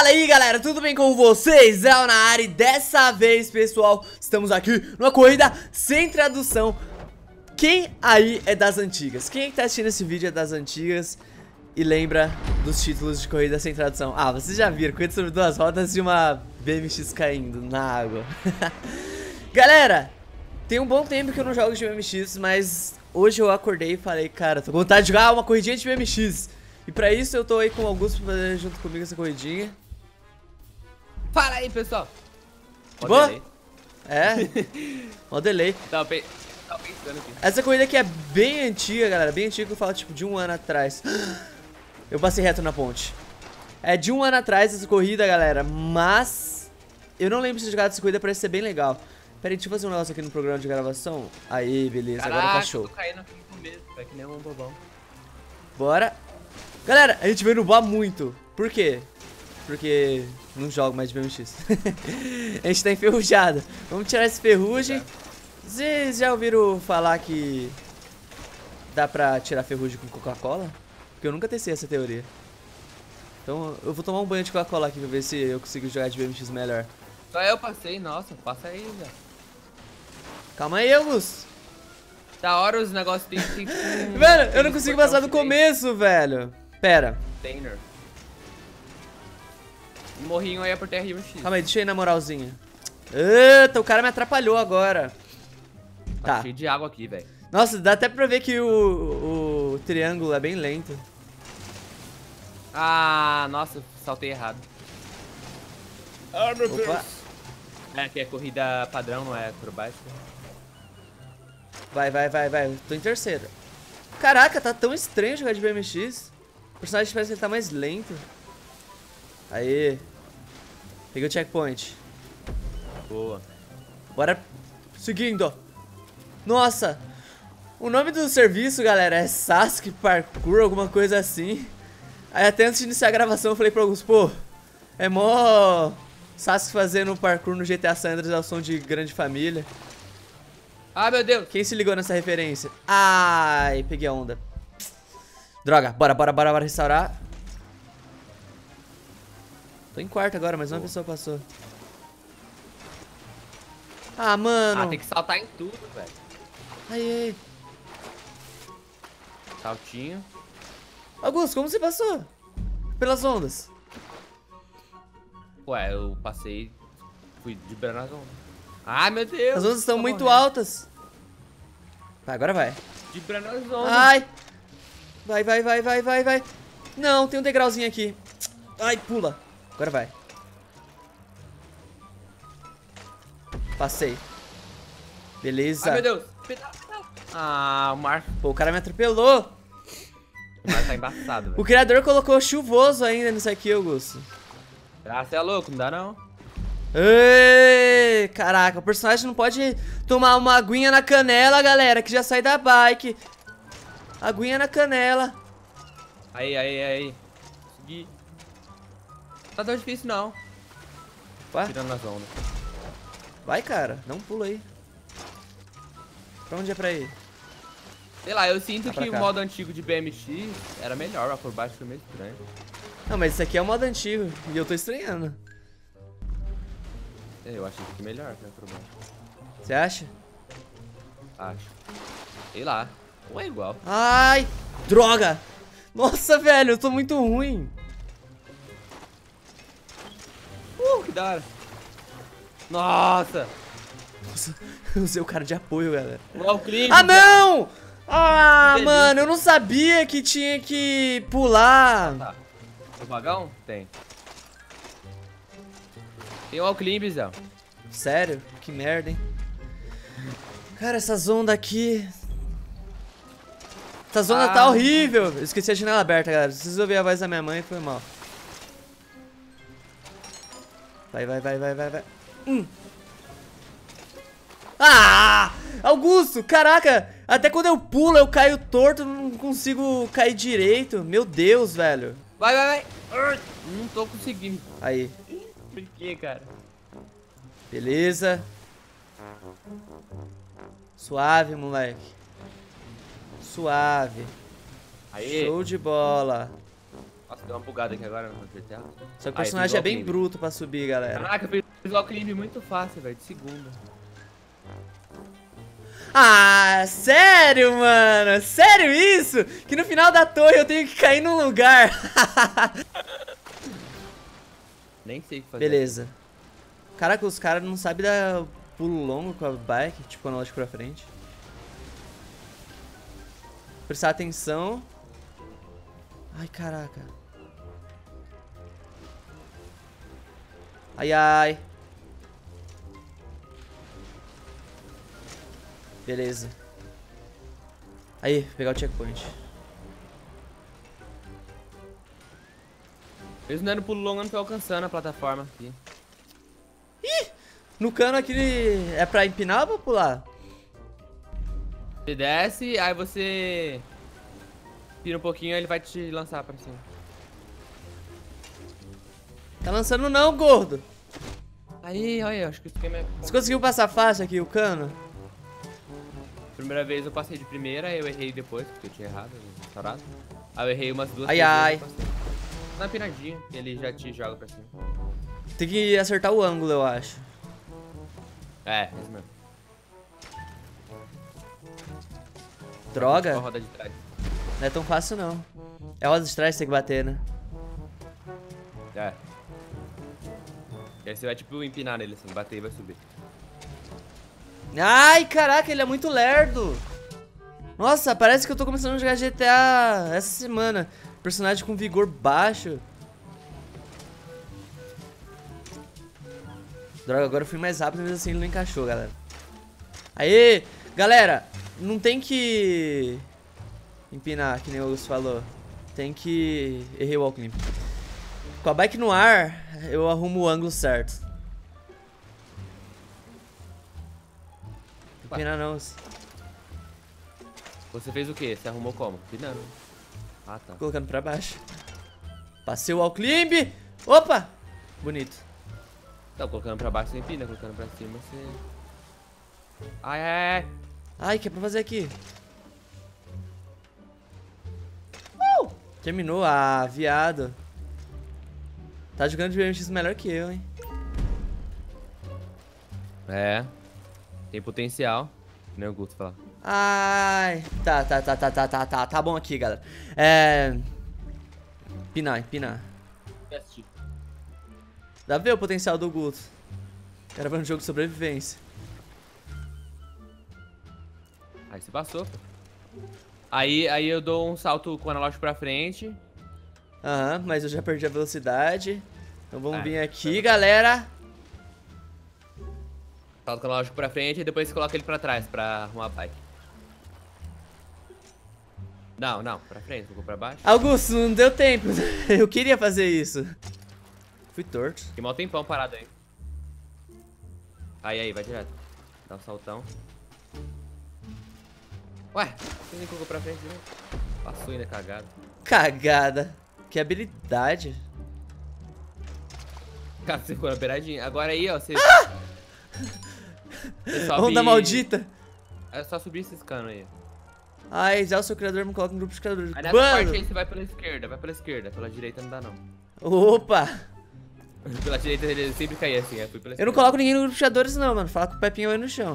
Fala aí galera, tudo bem com vocês? É o na área e dessa vez, pessoal, estamos aqui numa corrida sem tradução. Quem aí é das antigas? Quem é que tá assistindo esse vídeo é das antigas e lembra dos títulos de corrida sem tradução? Ah, vocês já viram, corrida sobre duas rodas e uma BMX caindo na água. Galera, tem um bom tempo que eu não jogo de BMX, mas hoje eu acordei e falei, cara, tô com vontade de jogar uma corridinha de BMX. E pra isso eu tô aí com o Augusto pra fazer junto comigo essa corridinha. Fala aí, pessoal. Boa? É, mó delay. Tava pensando aqui. Essa corrida aqui é bem antiga, galera. Bem antiga, que eu falo tipo de um ano atrás. Eu passei reto na ponte. É de um ano atrás essa corrida, galera. Mas eu não lembro de ter jogado essa corrida, parece ser bem legal. Pera aí, deixa eu fazer um negócio aqui no programa de gravação. Aí, beleza, Caraca, agora tá show. eu tô caindo aqui no começo, é que nem um bobão. Bora. Galera, a gente veio no bar muito. Por quê? Porque não jogo mais de BMX. A gente tá enferrujado. Vamos tirar esse ferrugem. Vocês já ouviram falar que dá pra tirar ferrugem com Coca-Cola? Porque eu nunca testei essa teoria. Então eu vou tomar um banho de Coca-Cola aqui pra ver se eu consigo jogar de BMX melhor. Só eu passei, nossa, passa aí, velho. Calma aí, Augusto. Da hora os negócios tem Velho, eu não consigo passar do começo, velho. Pera. Container. Um morrinho aí é por terra e um X. Calma aí, deixa eu ir na moralzinha. Eita, o cara me atrapalhou agora. Tá. Cheio de água aqui, velho. Nossa, dá até pra ver que o triângulo é bem lento. Ah, nossa, saltei errado. Ah, meu Opa. É que é corrida padrão, não é acrobática. Vai. Tô em terceiro. Caraca, tá tão estranho jogar de BMX. O personagem parece que ele tá mais lento. Aê. Peguei o checkpoint. Boa. Bora seguindo. Nossa. O nome do serviço, galera, é Sasuke Parkour, alguma coisa assim. Aí até antes de iniciar a gravação eu falei pro Augusto, pô, é mó Sasuke fazendo parkour no GTA San Andreas ao som de Grande Família. Ah, meu Deus. Quem se ligou nessa referência? Ai, peguei a onda. Droga, bora restaurar. Tô em quarto agora, mas uma pessoa passou. Ah, mano. Ah, tem que saltar em tudo, velho. Aí. Saltinho. Augusto, como você passou? Pelas ondas. Ué, eu passei, fui de na zona. Ah, meu Deus. As ondas estão tô muito morrendo. altas. Vai, agora vai. De na zona. Ai. Vai. Não, tem um degrauzinho aqui. Ai, pula. Agora vai. Passei. Beleza. Ai, meu Deus. Pedal. Ah, o mar. Pô, o cara me atropelou. O mar tá embaçado, O velho. criador colocou chuvoso ainda nisso aqui, Augusto. Ah, você é louco, não dá não. Ei, caraca, o personagem não pode tomar uma aguinha na canela, galera, que já sai da bike. Aguinha na canela. Aí. Consegui. Não tá tão difícil, não. Ué? Tirando na zona. Vai, cara, dá um pulo aí. Pra onde é pra ir? Sei lá, eu sinto Tá pra que o cá. modo antigo de BMX era melhor, a por baixo foi meio estranho. Não, mas isso aqui é o modo antigo e eu tô estranhando. Eu achei que melhor, né, por baixo. Você acha? Acho. Sei lá. Ou é igual. Ai, droga. Nossa, velho, eu tô muito ruim. Que da hora. Nossa! Nossa, eu usei o cara de apoio, galera. Uau, clima! Ah, não! Ah, Que mano, delícia. eu não sabia que tinha que pular. Tá. O vagão? Tem. Tem o Alclim, Zé. Sério? Que merda, hein? Cara, essas ondas aqui... Essa zona tá horrível. Eu esqueci a janela aberta, galera. Se vocês ouvirem a voz da minha mãe, foi mal. Vai. Ah! Augusto, caraca! Até quando eu pulo, eu caio torto, não consigo cair direito. Meu Deus, velho. Vai. Não tô conseguindo. Aí, Por que, cara? beleza. Suave, moleque. Suave. Aí. Show de bola. Nossa, deu uma bugada aqui agora no GTA. Só que o personagem é bem bruto pra subir, galera. Caraca, eu fiz o Alclimb muito fácil, velho, de segunda. Ah, sério, mano? Sério isso? Que no final da torre eu tenho que cair num lugar. Nem sei o que fazer. Beleza. Caraca, os caras não sabem dar pulo longo com a bike, tipo analógico pra frente. Prestar atenção. Ai, caraca. Ai, ai. Beleza. Aí, pegar o checkpoint. Mesmo dando pulo longo, eu não tô alcançando a plataforma aqui. No cano aquele é pra empinar ou pra pular? Você desce, aí você pira um pouquinho, aí ele vai te lançar pra cima. Tá lançando não, gordo. Aí, olha, acho que o esquema é... Você conseguiu passar fácil aqui o cano? Primeira vez eu passei de primeira, aí eu errei depois, porque eu tinha errado, restaurado. Aí eu errei umas duas Ai, três ai. vezes, eu passei. Na piradinha, ele já te joga pra cima. Tem que acertar o ângulo, eu acho. É, isso mesmo. Droga. A roda de trás. Não é tão fácil, não. É a roda de trás que tem que bater, né? É. E aí você vai tipo empinar nele assim, bater e vai subir. Ai, caraca, ele é muito lerdo. Nossa, parece que eu tô começando a jogar GTA essa semana. Personagem com vigor baixo. Droga, agora eu fui mais rápido, mas assim ele não encaixou, galera. Aê! Galera, não tem que empinar, que nem o Augusto falou. Tem que... Errei o wall-climb. Com a bike no ar, eu arrumo o ângulo certo. Empinar não. Você fez o quê? Você arrumou como? Empinando. Ah, tá. Colocando pra baixo. Passei o wall-climb. Opa! Bonito. Então, colocando pra baixo você empina, colocando pra cima você... Ai, ai, ai. Ai, o que é pra fazer aqui? Terminou. Ah, viado. Tá jogando de BMX melhor que eu, hein? É. Tem potencial. Nem o Guto falar. Ai. Tá bom aqui, galera. Empinar. Dá pra ver o potencial do Guto. Gravando um jogo de sobrevivência. Aí você passou, pô. Aí eu dou um salto com o analógico pra frente. Aham, mas eu já perdi a velocidade. Então vamos vir aqui, galera. Salto com o analógico pra frente e depois você coloca ele pra trás pra arrumar a bike. Não, pra frente, ficou pra baixo. Augusto, não deu tempo. Eu queria fazer isso. Fui torto. Fiquei mal tempão parado aí. Aí, vai direto. Dá um saltão. Ué, você nem colocou pra frente, né? Passou ainda cagado. Cagada. Que habilidade. Cara, você ficou na beiradinha. Agora aí, ó, você... Você sobe... Onda maldita. É só subir esses canos aí. Ai, já o seu criador me coloca no grupo de criadores. Aí nessa parte aí você vai pela esquerda. Pela direita não dá, não. Opa. Pela direita ele sempre caía assim, fui pela esquerda. Eu não coloco ninguém no grupo de criadores não, mano. Fala com o Pepinho aí no chão.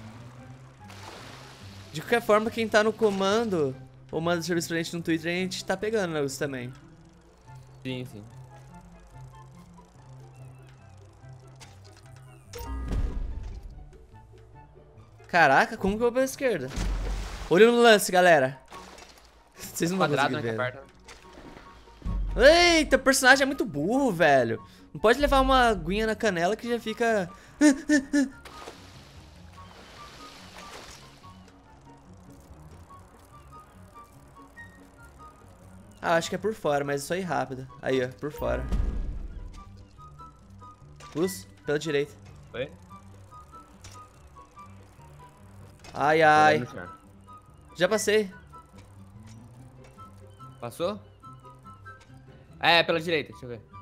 De qualquer forma, quem tá no comando ou manda serviço pra gente no Twitter, a gente tá pegando, né, isso também. Sim. Caraca, como que eu vou pra esquerda? Olho no lance, galera. Vocês não vão Quadrado, conseguir né, ver. Eita, o personagem é muito burro, velho. Não pode levar uma aguinha na canela que já fica... Ah, acho que é por fora, mas é só ir rápido. Aí, ó, por fora. Luz, pela direita. Oi? Ai. Já passei. Passou? É, pela direita, deixa eu ver.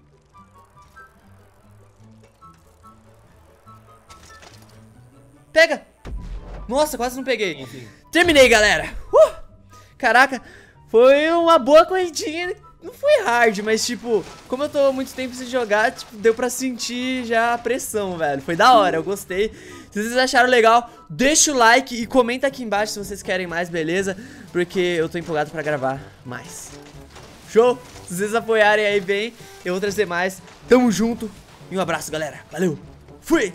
Pega! Nossa, quase não peguei. Sim. Terminei, galera. Caraca, foi uma boa corridinha Não foi hard, mas tipo, como eu tô muito tempo sem jogar, tipo, deu pra sentir já a pressão, velho. Foi da hora, eu gostei. Se vocês acharam legal, deixa o like e comenta aqui embaixo se vocês querem mais, beleza? Porque eu tô empolgado pra gravar mais. Show? Se vocês apoiarem aí bem, eu vou trazer mais. Tamo junto e um abraço, galera. Valeu. Fui!